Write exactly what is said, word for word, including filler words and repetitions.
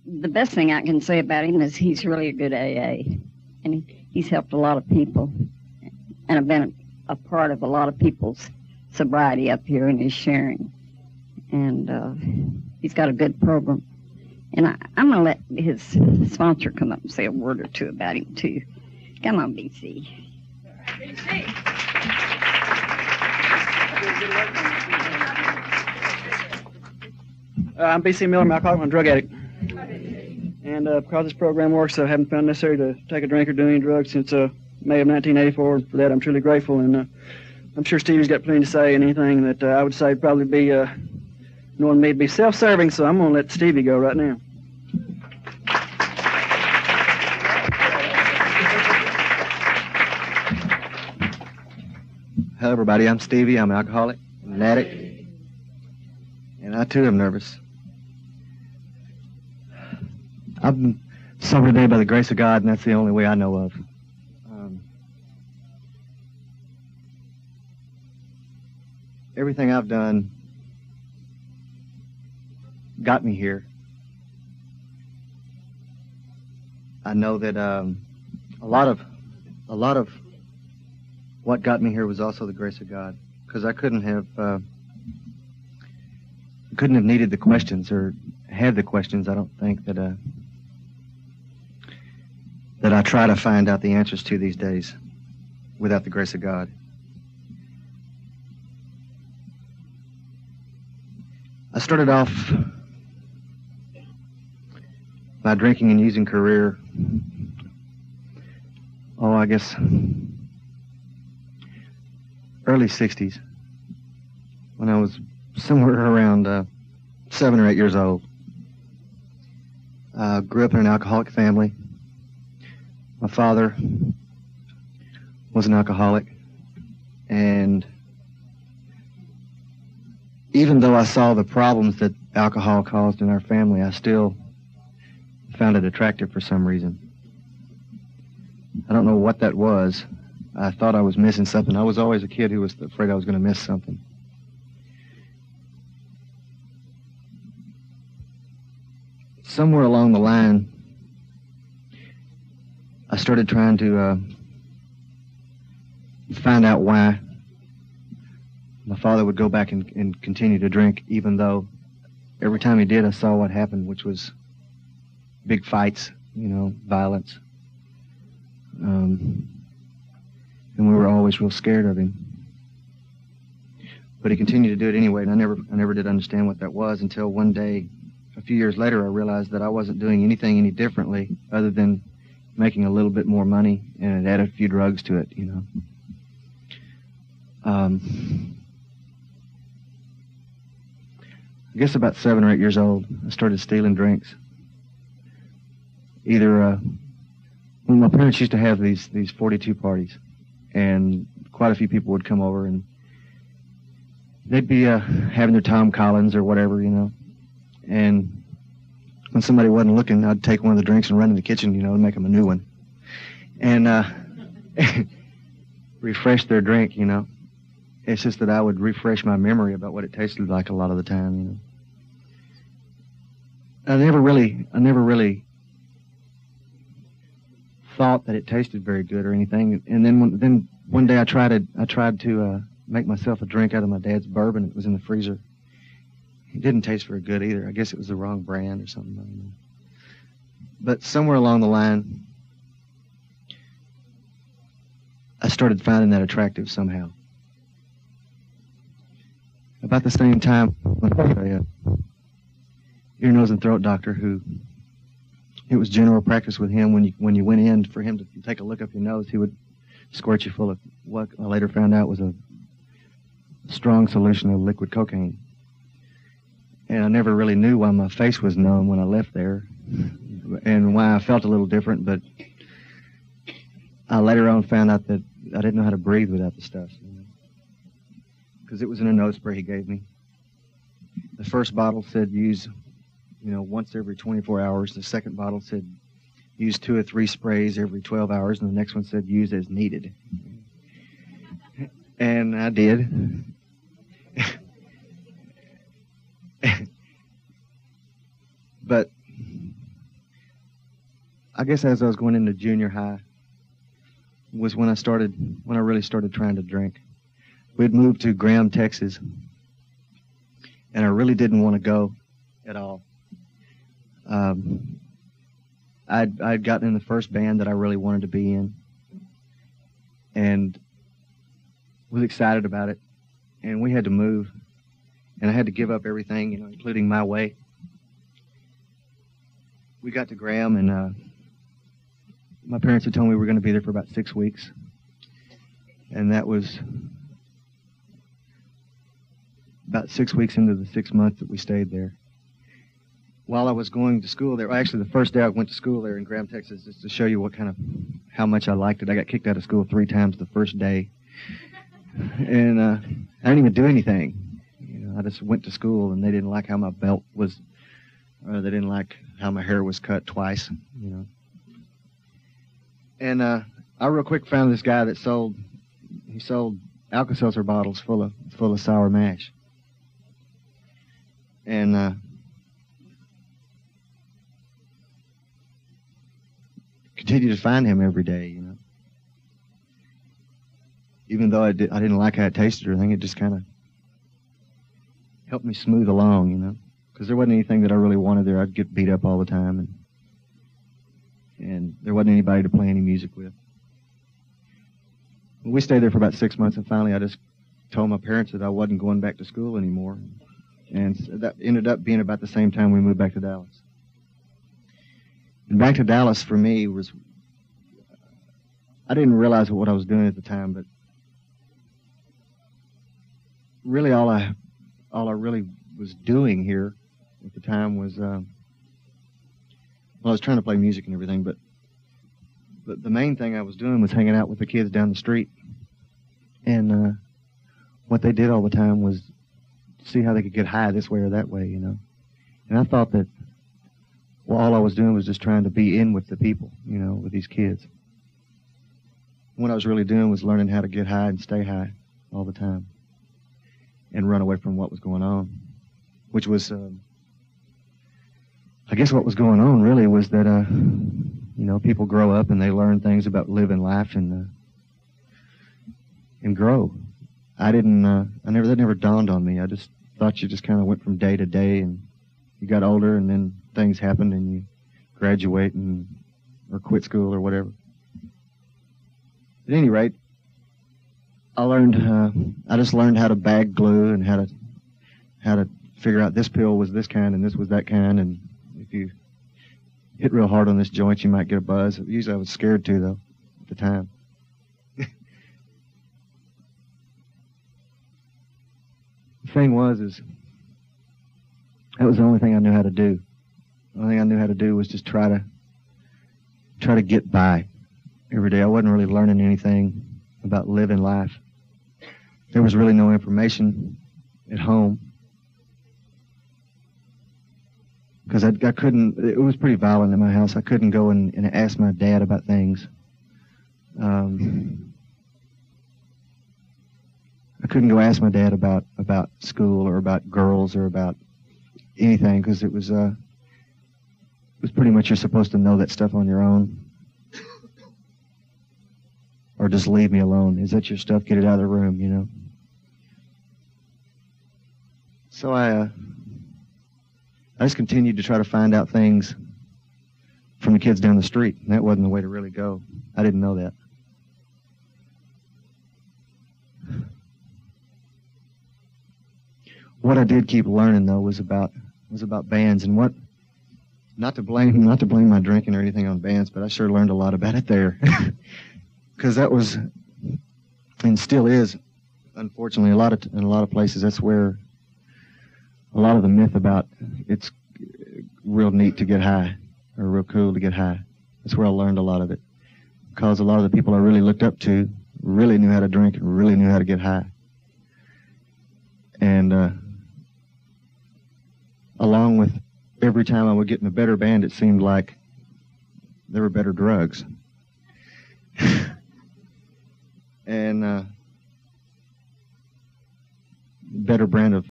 the best thing I can say about him is he's really a good A A, and he, he's helped a lot of people, and I've been a, a part of a lot of people's sobriety up here in his sharing, and uh, he's got a good program. And I, I'm going to let his sponsor come up and say a word or two about him, too. Come on, B C. B C. Uh, I'm B C Miller, I'm an alcoholic and drug addict. And uh, because this program works, I haven't found it necessary to take a drink or do any drugs since uh, May of nineteen eighty-four. For that, I'm truly grateful. And uh, I'm sure Stevie's got plenty to say, and anything that uh, I would say probably be uh, knowing me to be self-serving, so I'm going to let Stevie go right now. Hello, everybody. I'm Stevie. I'm an alcoholic, an addict, and I, too, am nervous. I'm sober today by the grace of God, and that's the only way I know of. Um, everything I've done got me here. I know that um, a lot of, a lot of what got me here was also the grace of God, because I couldn't have, uh, couldn't have needed the questions or had the questions. I don't think that uh, that I try to find out the answers to these days without the grace of God. I started off my drinking and using career, oh, I guess, early sixties, when I was somewhere around uh, seven or eight years old. I grew up in an alcoholic family. My father was an alcoholic, and even though I saw the problems that alcohol caused in our family, I still found it attractive for some reason. I don't know what that was. I thought I was missing something. I was always a kid who was afraid I was going to miss something. Somewhere along the line, I started trying to uh, find out why my father would go back and, and continue to drink, even though every time he did, I saw what happened, which was big fights, you know, violence. Um, and we were always real scared of him. But he continued to do it anyway, and I never, I never did understand what that was until one day, a few years later, I realized that I wasn't doing anything any differently other than making a little bit more money, and it added a few drugs to it, you know. Um, I guess about seven or eight years old, I started stealing drinks. Either, uh, well, my parents used to have these, these forty-two parties, and quite a few people would come over, and they'd be uh, having their Tom Collins or whatever, you know, and when somebody wasn't looking, I'd take one of the drinks and run in the kitchen, you know, and make them a new one. And uh, refresh their drink, you know. It's just that I would refresh my memory about what it tasted like a lot of the time, you know. I never really, I never really thought that it tasted very good or anything. And then one, then one day I tried to, I tried to uh, make myself a drink out of my dad's bourbon. It was in the freezer. It didn't taste very good either. I guess it was the wrong brand or something. I don't know. But somewhere along the line, I started finding that attractive somehow. About the same time, a ear, nose, and throat doctor who, it was general practice with him when you when you went in for him to take a look up your nose, he would squirt you full of what I later found out was a strong solution of liquid cocaine. And I never really knew why my face was numb when I left there and why I felt a little different, but I later on found out that I didn't know how to breathe without the stuff. Because it was in a nose spray he gave me. The first bottle said use, you know, once every twenty-four hours. The second bottle said use two or three sprays every twelve hours, and the next one said use as needed. And I did. But guess as I was going into junior high was when I started, when I really started trying to drink. We'd moved to Graham, Texas, and I really didn't want to go at all. Um, I'd, I'd gotten in the first band that I really wanted to be in, and was excited about it, and we had to move, and I had to give up everything, you know, including my way. We got to Graham, and uh, my parents had told me we were going to be there for about six weeks, and that was about six weeks into the six months that we stayed there. While I was going to school there, actually the first day I went to school there in Graham, Texas, just to show you what kind of, how much I liked it, I got kicked out of school three times the first day. And uh, I didn't even do anything. You know, I just went to school, and they didn't like how my belt was, or they didn't like how my hair was cut twice, you know. And uh, I real quick found this guy that sold, he sold Alka-Seltzer bottles full of full of sour mash. And uh, continued to find him every day, you know. Even though I, did, I didn't like how it tasted or anything, it just kind of helped me smooth along, you know. Because there wasn't anything that I really wanted there. I'd get beat up all the time, and and there wasn't anybody to play any music with. We stayed there for about six months, and finally I just told my parents that I wasn't going back to school anymore. And that ended up being about the same time we moved back to Dallas. And back to Dallas for me was, I didn't realize what I was doing at the time, but really all I, all I really was doing here at the time was, um, well, I was trying to play music and everything, but, but the main thing I was doing was hanging out with the kids down the street. And uh, what they did all the time was see how they could get high this way or that way, you know. And I thought that, well, all I was doing was just trying to be in with the people, you know, with these kids. What I was really doing was learning how to get high and stay high all the time and run away from what was going on, which was, um, I guess what was going on really was that, uh, you know, people grow up and they learn things about living life and, uh, and grow. I didn't, uh, I never, that never dawned on me. I just thought you just kind of went from day to day, and you got older, and then things happened, and you graduate and, or quit school or whatever. At any rate, I learned, uh, I just learned how to bag glue and how to, how to figure out this pill was this kind and this was that kind, and if you hit real hard on this joint, you might get a buzz. Usually I was scared to, though, at the time. The thing was, is that was the only thing I knew how to do. The only thing I knew how to do was just try to try to get by every day. I wasn't really learning anything about living life. There was really no information at home because I, I couldn't. It was pretty violent in my house. I couldn't go and, and ask my dad about things. Um, I couldn't go ask my dad about, about school or about girls or about anything because it was uh, it was pretty much you're supposed to know that stuff on your own, or just leave me alone. Is that your stuff? Get it out of the room, you know. So I uh, I just continued to try to find out things from the kids down the street, and that wasn't the way to really go. I didn't know that. What I did keep learning, though, was about was about bands, and what not to blame not to blame my drinking or anything on bands, but I sure learned a lot about it there, because that was and still is, unfortunately, a lot of in a lot of places that's where a lot of the myth about it's real neat to get high or real cool to get high. That's where I learned a lot of it, because a lot of the people I really looked up to really knew how to drink and really knew how to get high, and. Uh, Along with every time I would get in a better band, it seemed like there were better drugs. and uh, better brand of